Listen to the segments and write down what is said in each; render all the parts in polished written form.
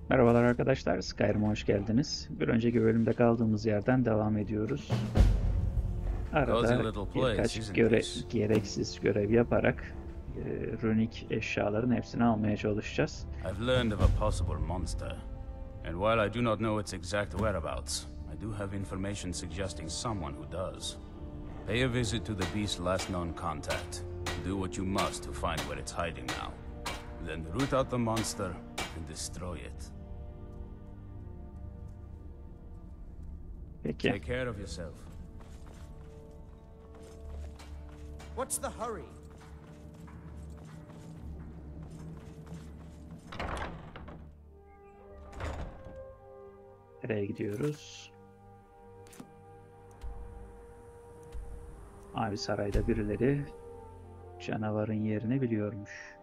Merhabalar arkadaşlar, Skyrim'e hoş geldiniz. Bir önceki bölümde kaldığımız yerden devam ediyoruz. Cozy Arada little place, birkaç isn't this? gereksiz görev yaparak runik eşyaların hepsini almaya çalışacağız. I've learned of a possible monster, and while I do not know its exact whereabouts, I do have information suggesting someone who does. Pay a visit to the beast's last known contact. Do what you must to find where it's hiding now. Then root out the monster and destroy it. Peki, Take care of yourself. What's the hurry? nereye gidiyoruz? Mavi Saray'da birileri canavarın yerini biliyormuş.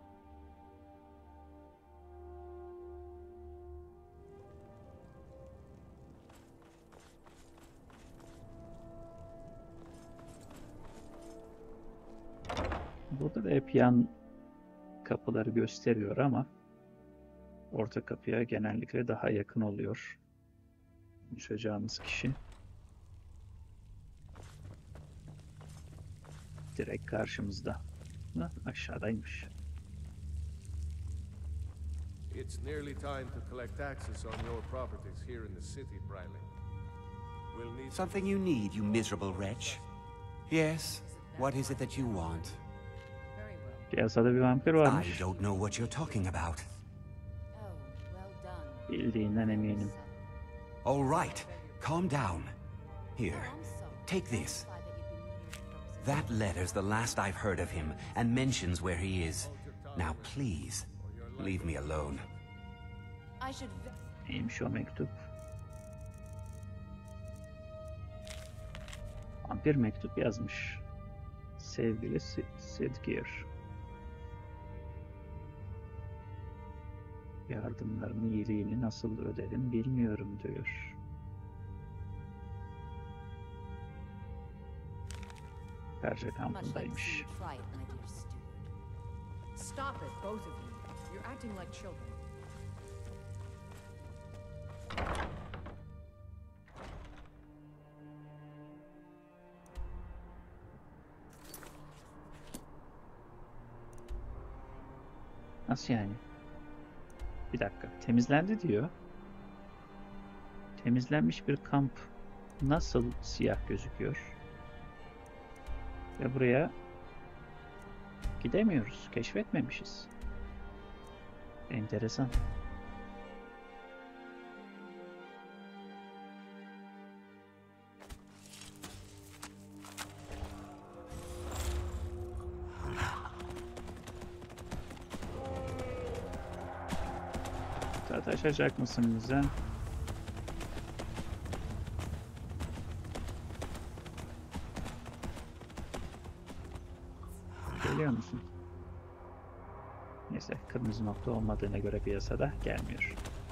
Burada da hep yan kapıları gösteriyor ama orta kapıya genellikle daha yakın oluyor konuşacağımız kişi. Direkt karşımızda. Ha, aşağıdaymış. It's nearly time to collect taxes on your properties here in the city, Briley. We'll need Something you need, you miserable wretch. Yes, what is it that you want? Piyasada bir vampir I varmış. don't know what you're talking about. Bildiğinden eminim. All right, calm down. Here, take this. That letter's the last I've heard of him, and mentions where he is. Now please, leave me alone. Neymiş o mektup? Vampir mektup yazmış. Sevgili Sidgeir. Yardımlarını, iyiliğini nasıl ödedim bilmiyorum diyor. Perce kampındaymış. Stop it, both of you. You're acting like children. Nasıl yani? Bir dakika. Temizlendi diyor. Temizlenmiş bir kamp nasıl siyah gözüküyor? Ve buraya gidemiyoruz. Keşfetmemişiz. Enteresan. Taşacak mısın bize? Geliyor musun? Neyse, kırmızı nokta olmadığına göre piyasada gelmiyor.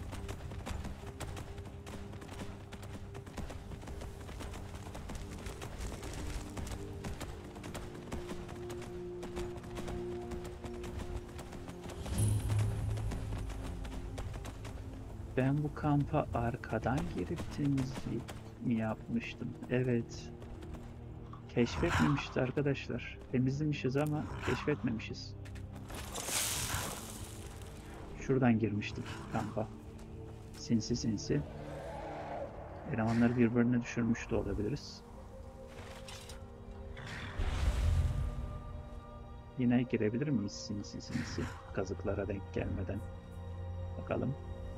Ben bu kampa arkadan girip temizlik mi yapmıştım? Evet. Keşfetmemişiz arkadaşlar. Temizlemişiz ama keşfetmemişiz. Şuradan girmiştik kampa. Sinsi sinsi. Elemanları birbirine düşürmüş de olabiliriz. Yine girebilir miyiz sinsi sinsi? Kazıklara denk gelmeden. Bakalım.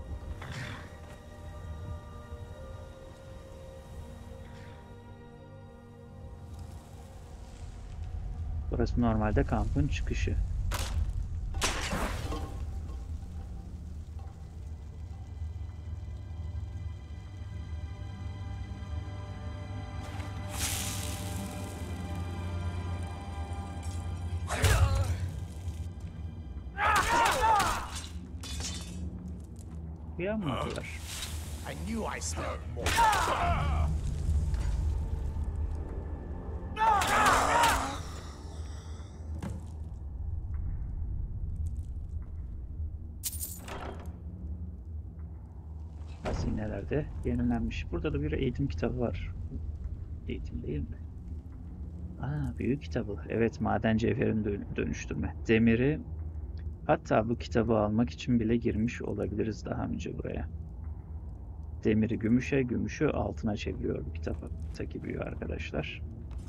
Burası normalde kampın çıkışı. Uyanmadılar. I knew I smelled more. Hazinelerde yenilenmiş. Burada da bir eğitim kitabı var. Eğitim değil mi? Aa, büyük kitabı. Evet, maden cevherini dönüştürme. Demiri, hatta bu kitabı almak için bile girmiş olabiliriz daha önce buraya. Demiri gümüşe, gümüşü altına çeviriyor bu kitaptaki büyü arkadaşlar.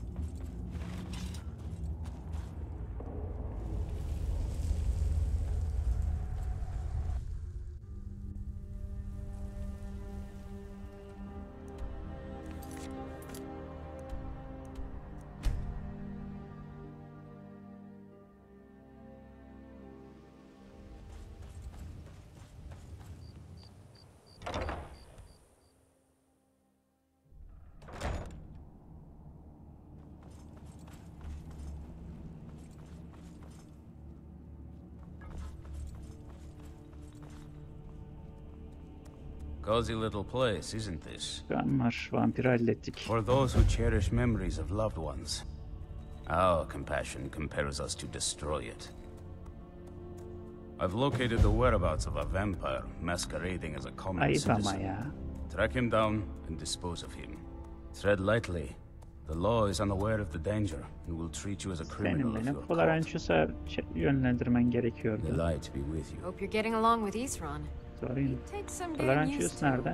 Cozy little place, isn't this? Ganmar, vampiri hallettik. For those who cherish memories of loved ones. Our compassion compels us to destroy it. I've located the whereabouts of a vampire masquerading as a common Ayıp ama citizen. ya. Track him down and dispose of him. Tread lightly. The law is unaware of the danger and will treat you as a criminal Benim if beni you're caught. Florentius'a yönlendirmen The gerekiyordu. light be with you. Hope you're getting along with Isran. Sorayım. Take some getting Florentius used to. nerede?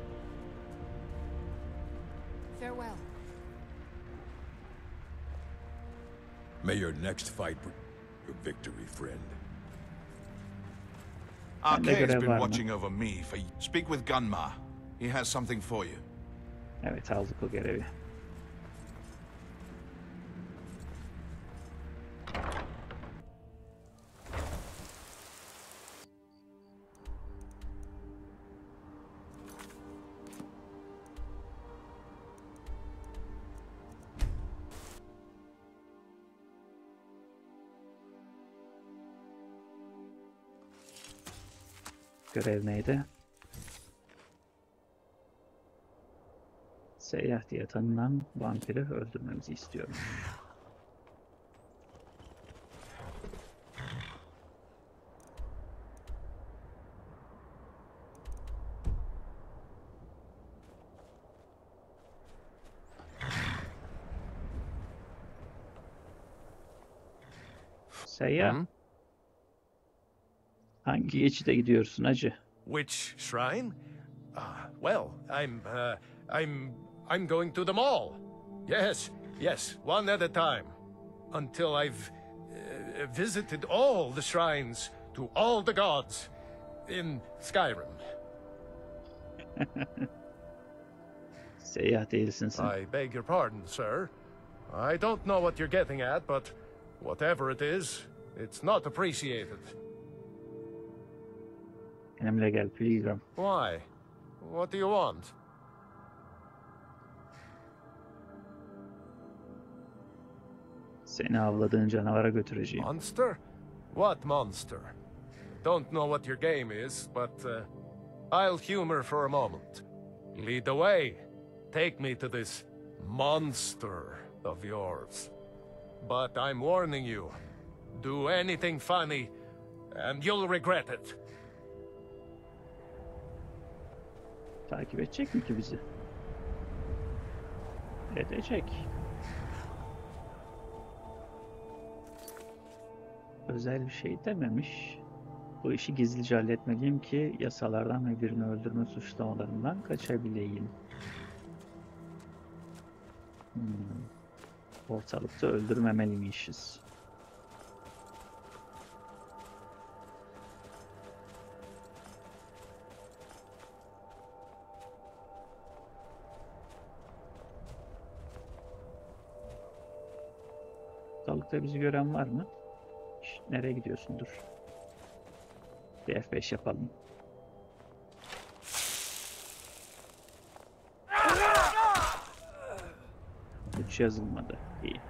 Farewell. May your next fight bring your victory, friend. Bende Arkay's görev been var mı? watching over me for... Speak with Gunmar. He has something for you. Evet, aldık o görevi. Görev neydi? Seyyah diye tanınan vampiri öldürmemizi istiyorum. Seyyah. Hangi geçide gidiyorsun hacı? Which shrine? Well, I'm going to them all. Yes, one at a time. Until I've visited all the shrines to all the gods in Skyrim. Seyyah değilsin sen. I beg your pardon, sir. I don't know what you're getting at, but whatever it is, it's not appreciated. Benimle gel Pilgrim. Why? What do you want? Seni avladığın canavara götüreceğim. Monster? What monster? Don't know what your game is, but I'll humor for a moment. Lead the way. Take me to this monster of yours. But I'm warning you, do anything funny, and you'll regret it. Takip edecek mi ki bizi? Edecek. Özel bir şey dememiş. Bu işi gizlice halletmeliyim ki yasalardan ve birini öldürme suçlamalarından kaçabileyim. Ortalıkta öldürmemeliymişiz. Ortalıkta bizi gören var mı? Şşt, nereye gidiyorsun? Dur. Bir F5 yapalım. Hiç yazılmadı. İyi.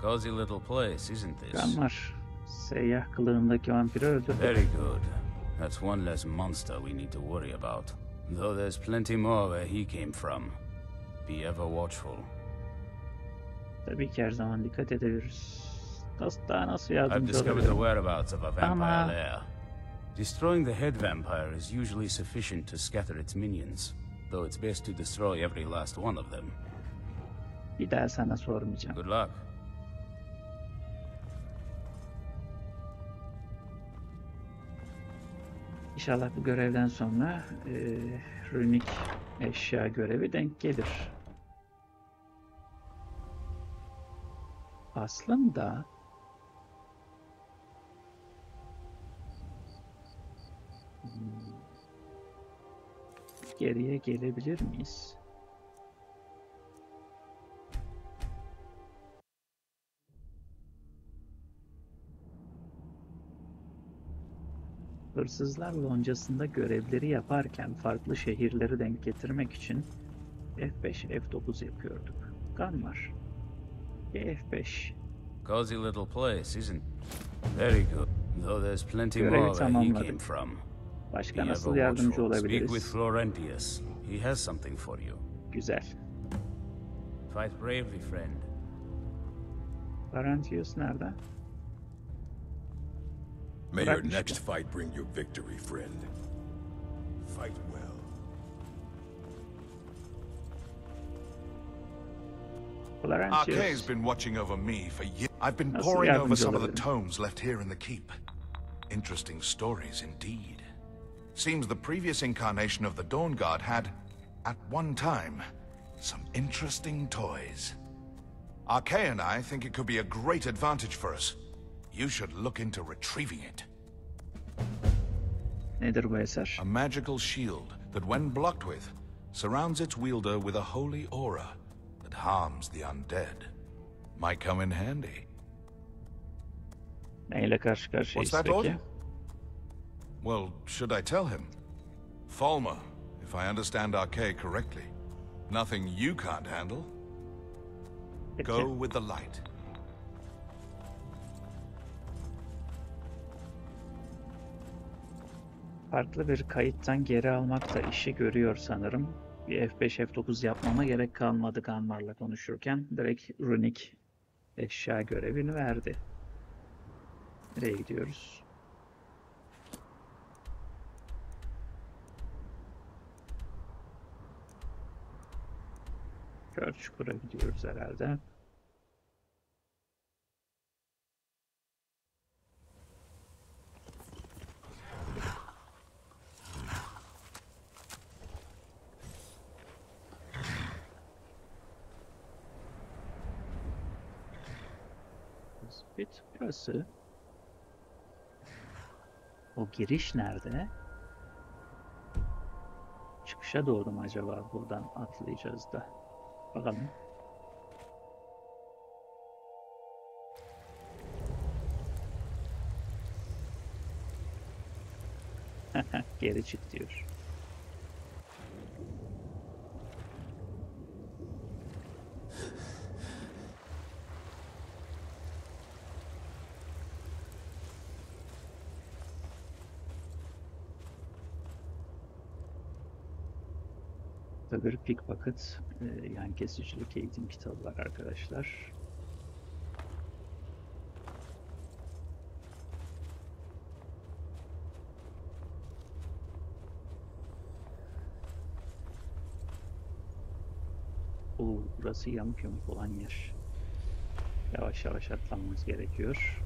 Cozy little place, isn't this? Ganmar, seyyah kılığındaki vampiri öldürdü. Very good. That's one less monster we need to worry about. Though there's plenty more where he came from. Be ever watchful. Tabii ki her zaman dikkat ederiz. Nasıl I've yardımcı discovered the olabilirim? whereabouts of a vampire lair. Destroying the head vampire is usually sufficient to scatter its minions, though it's best to destroy every last one of them. Bir daha sana sormayacağım. Good luck. İnşallah bu görevden sonra runik eşya görevi denk gelir. Aslında geriye gelebilir miyiz? Hırsızlar loncasında görevleri yaparken farklı şehirleri denk getirmek için F5, F9 yapıyorduk. Ganmar. F5. Cozy little place, isn't? Very good. Though there's plenty Görevi more where he came tamamladık. from. Başka Be nasıl ever yardımcı watchful. Speak with olabiliriz? Florentius. He has something for you. Güzel. Fight bravely, friend. Florentius nerede? May your Bırakmış next fight bring you victory, friend. Fight well. Florentius. Arkay's been watching over me for years. I've been Nasıl poring over yardımcı some of the olabilirim? tomes left here in the keep. Interesting stories indeed. Seems the previous incarnation of the Dawn Guard had, at one time, some interesting toys. Arkay and I think it could be a great advantage for us. You should look into retrieving it. Nedir bu eser? A magical shield that, when blocked with, surrounds its wielder with a holy aura that harms the undead. Might come in handy. Neyle karşı karşıyayız What's that, Lord? peki? Well, should I tell him? Falmer, if I understand Arkay correctly. Nothing you can't handle. Peki. Go with the light. Farklı bir kayıttan geri almak da işi görüyor sanırım. Bir F5, F9 yapmama gerek kalmadı Ganmar'la konuşurken. Direkt runik eşya görevini verdi. Nereye gidiyoruz? Kör çukura gidiyoruz herhalde. Spit burası. O giriş nerede? Çıkışa doğru mu acaba buradan atlayacağız da? Bakalım. Geri çık diyor. Burada bir pickpocket, yan kesicilik eğitim kitabı var arkadaşlar. Burası yamuk yamuk olan yer. Yavaş yavaş atlamamız gerekiyor.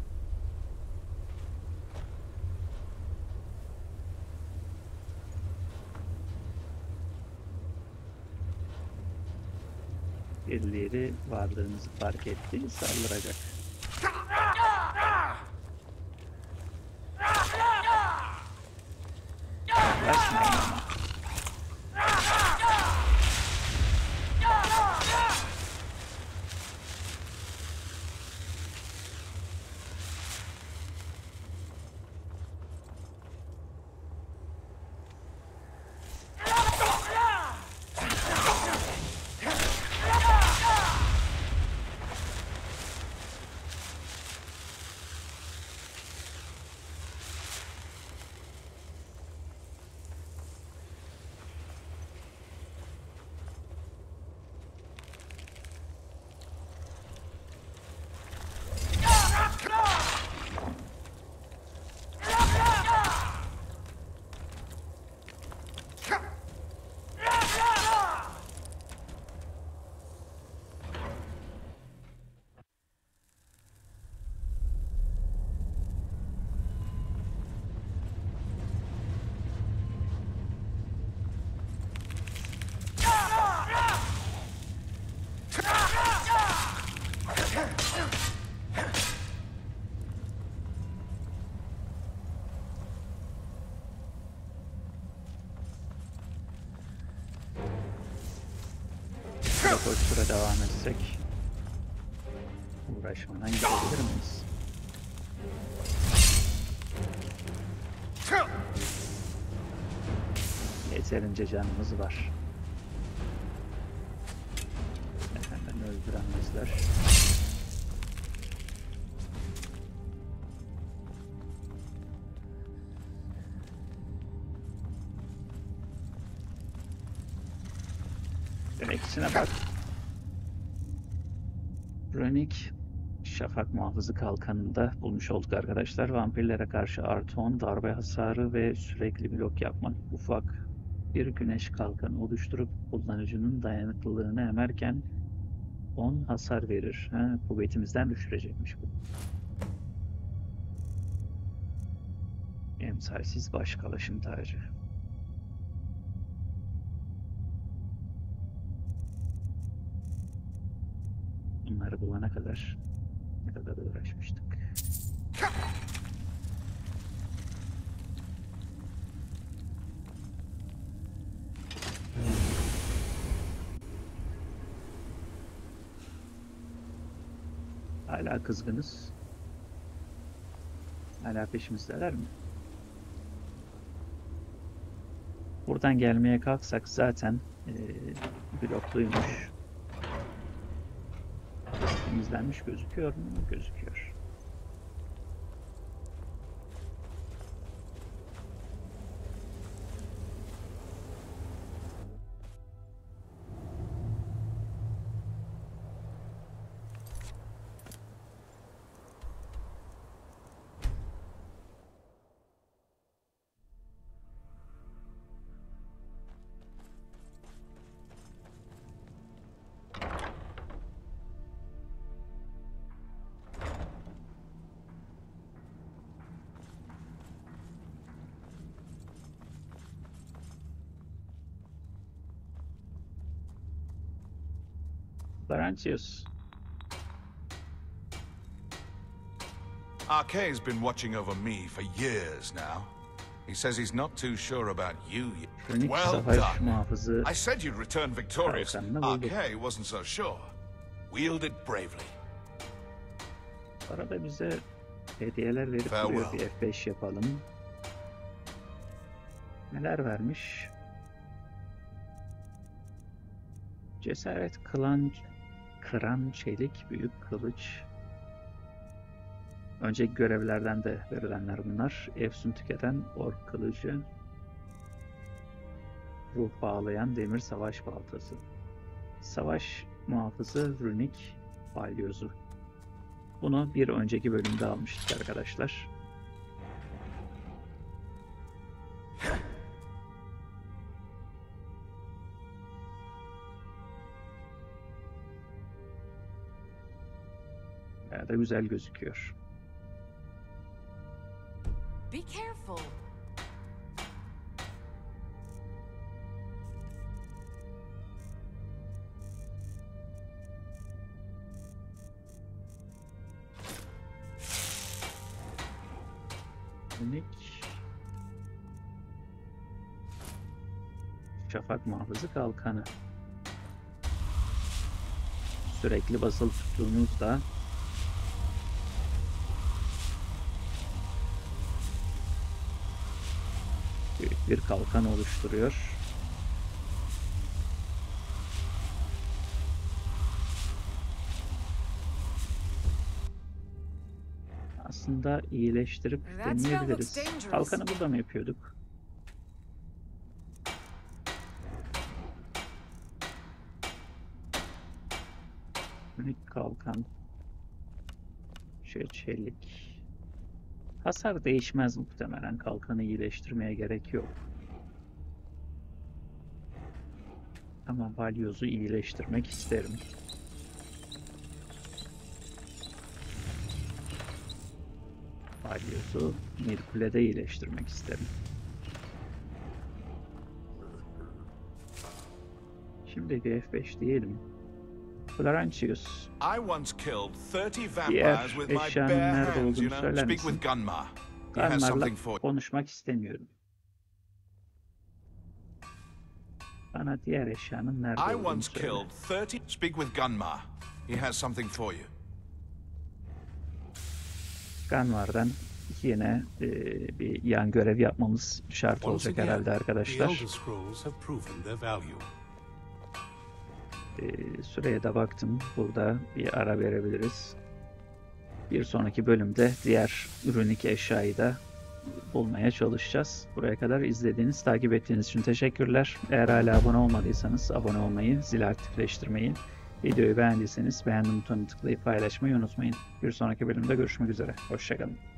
Birileri varlığınızı fark etti, saldıracak. Yaklaşmayın ama. koştura devam etsek uğraşmadan gidebilir miyiz? Yeterince canımız var. Hemen öldüremezler. Demek içine bak. Runik Şafak Muhafızı kalkanında bulmuş olduk arkadaşlar. Vampirlere karşı artı 10 darbe hasarı ve sürekli blok yapmak. Ufak bir güneş kalkanı oluşturup kullanıcının dayanıklılığını emerken 10 hasar verir. Kuvvetimizden düşürecekmiş bu. Emsalsiz baş kalaşım tacı. Bunları bulana kadar ne kadar uğraşmıştık. Hala kızgınız. Hala peşimizdeler mi? Buradan gelmeye kalksak zaten blokluymuş. Temizlenmiş gözüküyor mu? Gözüküyor. Laurentius. Arkay's been watching over me for years now. He says he's not too sure about you yet. Runik Well Savaş done. Muhafızı I said you'd return victorious. kalkanını bulduk. Arkay wasn't so sure. Wield it bravely. Arada bize hediyeler verip duruyor. Bir F5 yapalım. Neler vermiş? Cesaret kıran çelik, büyük kılıç. Önceki görevlerden de verilenler bunlar. Efsun tüketen ork kılıcı. Ruh bağlayan demir savaş baltası. Savaş muhafızı runik balyozu. Bunu bir önceki bölümde almıştık arkadaşlar. Bayağı da güzel gözüküyor. Be careful. Runik Şafak Muhafızı kalkanı. Sürekli basılı tuttuğunuzda büyük bir kalkan oluşturuyor. Aslında iyileştirip deneyebiliriz. Kalkanı burada mı yapıyorduk? Unik kalkan. Çelik. Hasar değişmez muhtemelen. Kalkanı iyileştirmeye gerek yok. Ama balyozu iyileştirmek isterim. Balyozu Mirkule'de iyileştirmek isterim. Şimdi bir F5 diyelim. Laurentius. I once killed 30 Diğer vampires with my eşyanın bare nerede hands, you olduğunu know. söyler Speak misin? with Gunmar. He has Gunmar'la something for you. konuşmak istemiyorum. Bana diğer eşyanın nerede I olduğunu once söyle. killed 30. Speak with Gunmar. He has something for you. Ganvar'dan yine bir yan görev yapmamız şart Once olacak again, herhalde the arkadaşlar. Elder Scrolls have proven their value. Süreye de baktım. Burada bir ara verebiliriz. Bir sonraki bölümde diğer runik eşyayı da bulmaya çalışacağız. Buraya kadar izlediğiniz, takip ettiğiniz için teşekkürler. Eğer hala abone olmadıysanız abone olmayı, zili aktifleştirmeyi, videoyu beğendiyseniz beğendim butonuna tıklayıp paylaşmayı unutmayın. Bir sonraki bölümde görüşmek üzere. Hoşça kalın.